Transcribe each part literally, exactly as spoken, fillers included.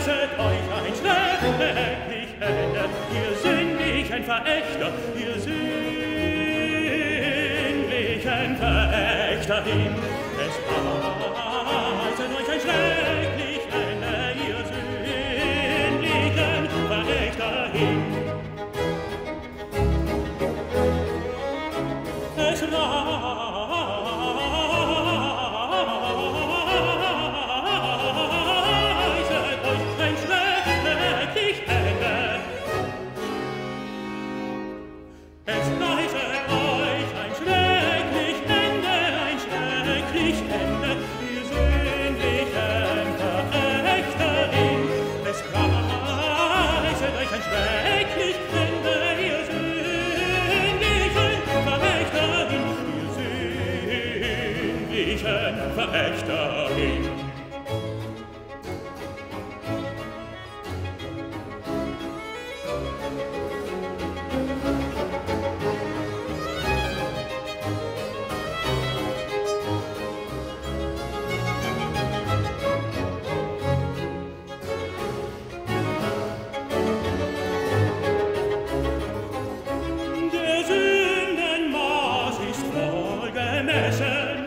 reißet euch ein schrecklich Ende, ihr sündlichen Verächter, ihr sündlichen Verächter hin. Es reißet euch ein schrecklich Ende, ihr sündlichen Verächter hin. Es reißet euch ein schrecklich Ende. Es reißet euch ein schrecklich Ende, ein schrecklich Ende, ihr sündlichen Verächterin. Es reißet euch ein schrecklich Ende, ihr sündlichen Verächterin, ihr sündlichen Verächterin. Der Sündenmaß ist voll gemessen.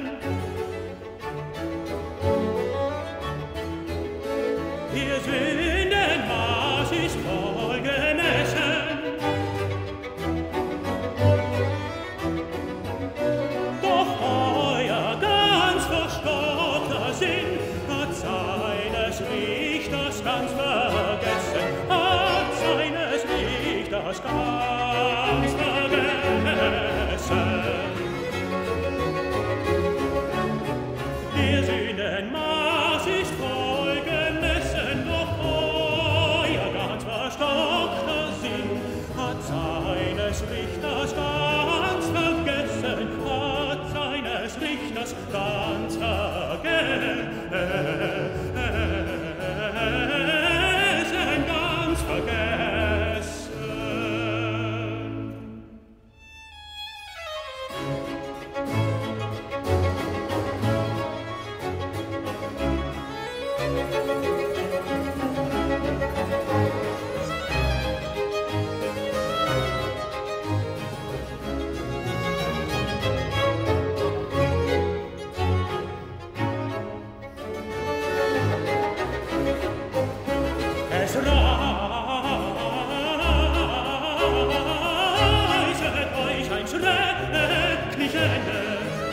Der Sündenmaß ist voll gemessen. Doch euer ganz verstockter Sinn hat seines Richters ganz vergessen, hat seines Richters ganz vergessen. Der Sündenmaß ist voll gemessen, doch euer ganz verstockter Sinn hat seines Richters ganz vergessen, hat seines Richters ganz vergessen, ganz vergessen. Es reißet euch ein schrecklich Ende.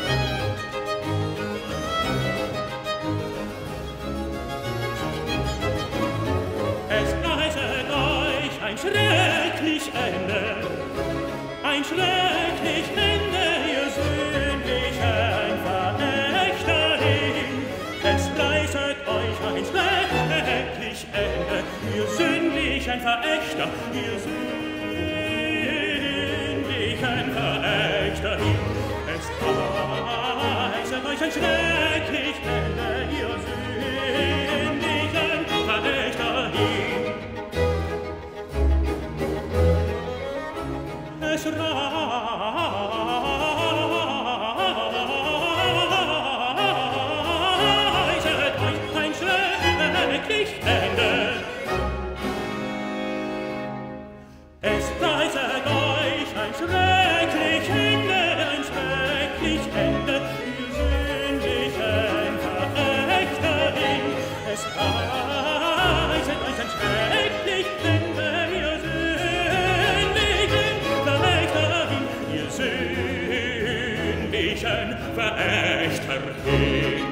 Es reißet euch ein schrecklich Ende, ein schrecklich Ende, ihr sündlichen Verächterin. Es reißet euch ein schrecklich Ende, ihr sündlichen Verächter, ihr sündlichen Verächterin. Es reißet euch ein schrecklich Ende, ihr sündlichen Verächterin. Es reißet euch ein schrecklich Ende. Es reißet euch ein schrecklich Ende, ein schrecklich Ende, ihr sündlichen Verächterin. Es reißet euch ein schrecklich Ende, ihr sündlichen Verächterin, ihr sündlichen Verächterin.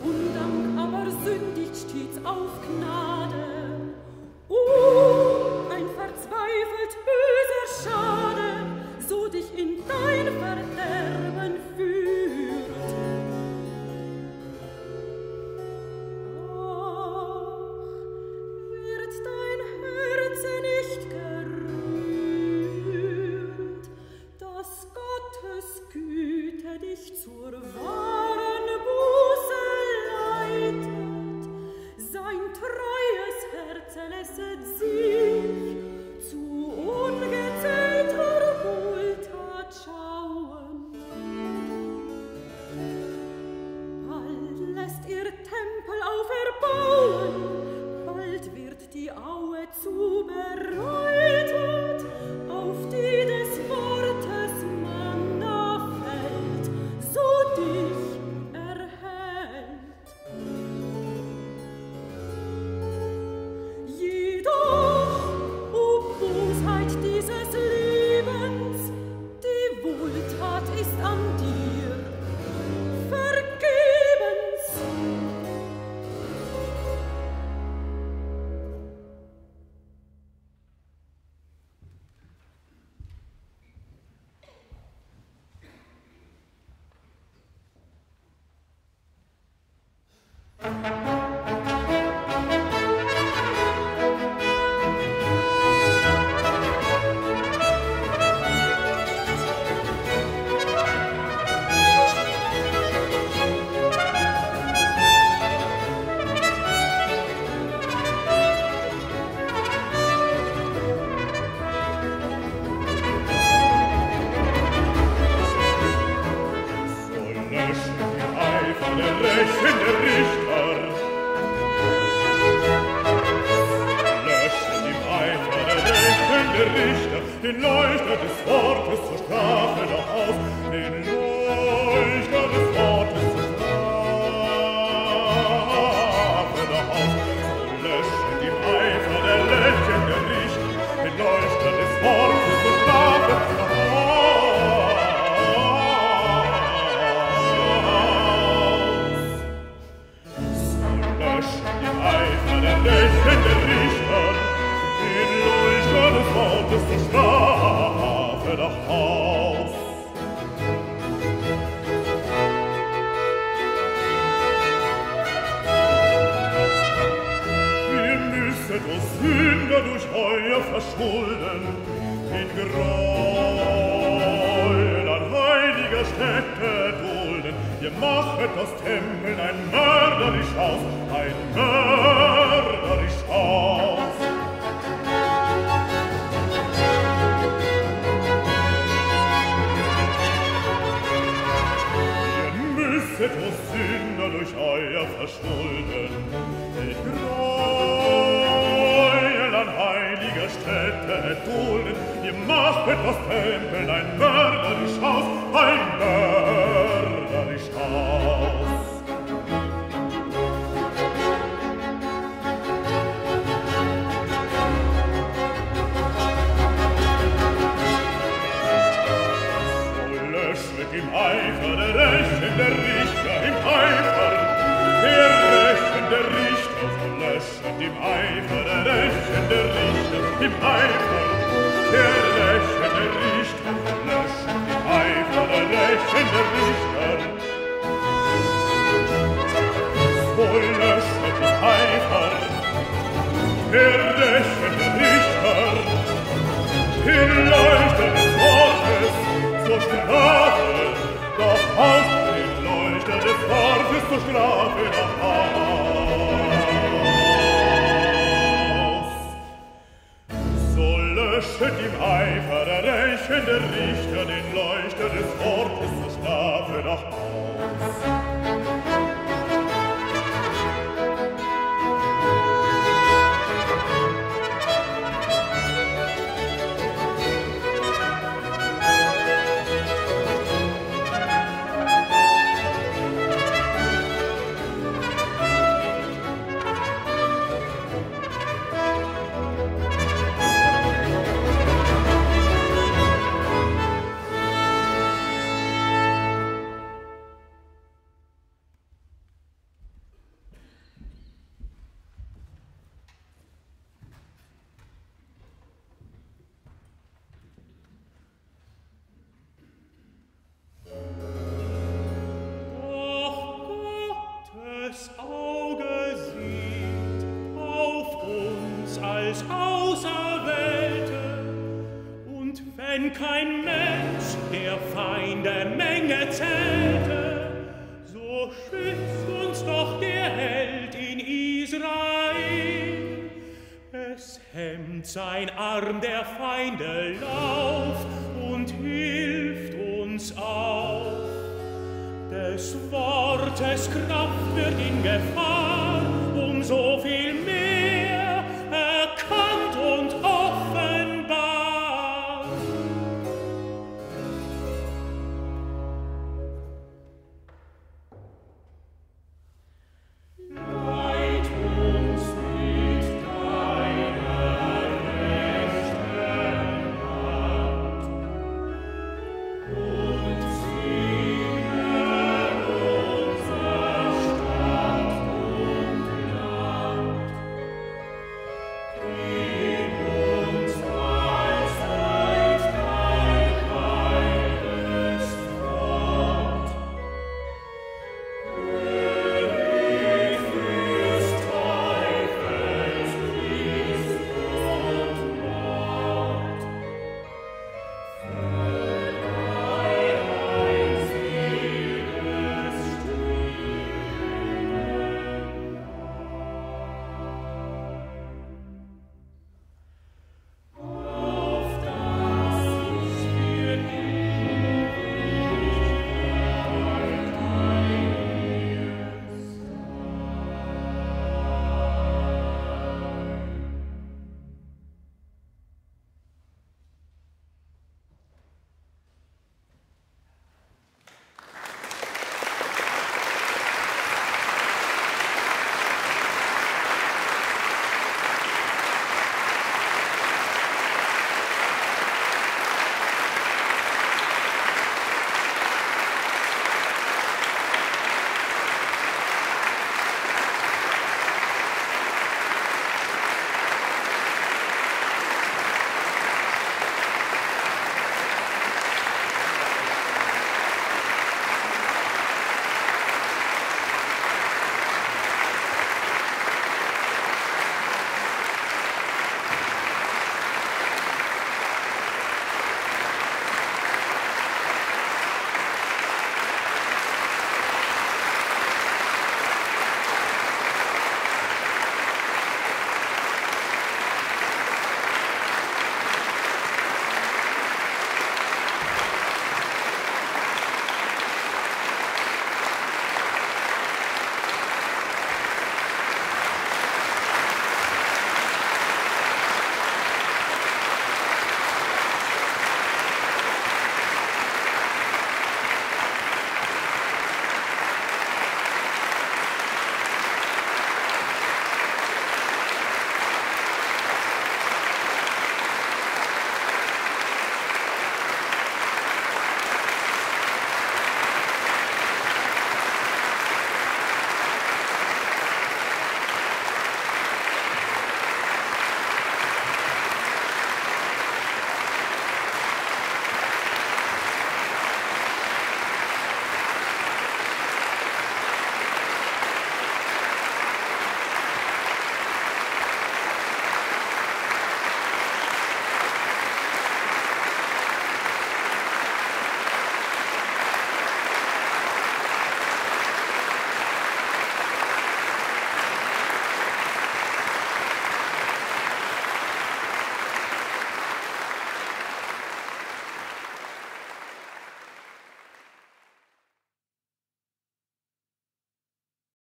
Undank aber sündigt stets auf Gnade. Oh, ein verzweifelt böser Schade, so dich in dein Verderben führt. Ach, wird dein Herz nicht gerührt, dass Gottes Güte dich zur wahren Buße leitet, sein treues Herz lässet sich zu ungezählter Wohltat schauen. Bald lässt ihr Tempel auferbauen, bald wird die Aue zubereitet, auf die des Wortes Manna fällt, so dich erhält. Jedoch, o Bosheit dieses Lebens, die Wohltat ist an dir vergebens. Den Leuchter des Wortes zur Strafe noch aus, den Leuchter des Wortes zur Strafe noch aus. So löschen im Eifer der lächelnde Licht, den Leuchter des Wortes zur Strafe noch aus. So löschen im Eifer der lächelnde Richter, den Leuchter des Wortes zur Strafe nach Haus. Ihr müsstet, o Sünder, durch euer Verschulden in Gräuel an heiliger Stätte dulden. Ihr machet das Tempel ein mörderisch Haus, ein mörderisch Haus. Müsstet, o Sünder, durch euer Verschulden mit Gräuel an heiliger Stätte erdulden. Ihr machet das Tempel ein mörderisch Haus, ein mörderisch Haus. Im Eifer der rächende Richter, im Eifer der rächende Richter, so löschend im Eifer der rächende Richter, im Eifer der rächende Richter, so löschend im Eifer der rächende Richter. So löschend im Eifer der rächende Richter, den Leuchter des Wortes zur Strafe doch aus, den Leuchter des Wortes zur Strafe noch aus. So löschet im Eifer der rächende Richter den Leuchter des Wortes zur Strafe noch aus. Auge sieht auf uns als Auserwählte, und wenn kein Mensch der Feinde Menge zählte, so schützt uns doch der Held in Israel. Es hemmt sein Arm der Feinde Lauf und hilft uns auf. Des Wortes Kraft wird in Gefahr, um so viel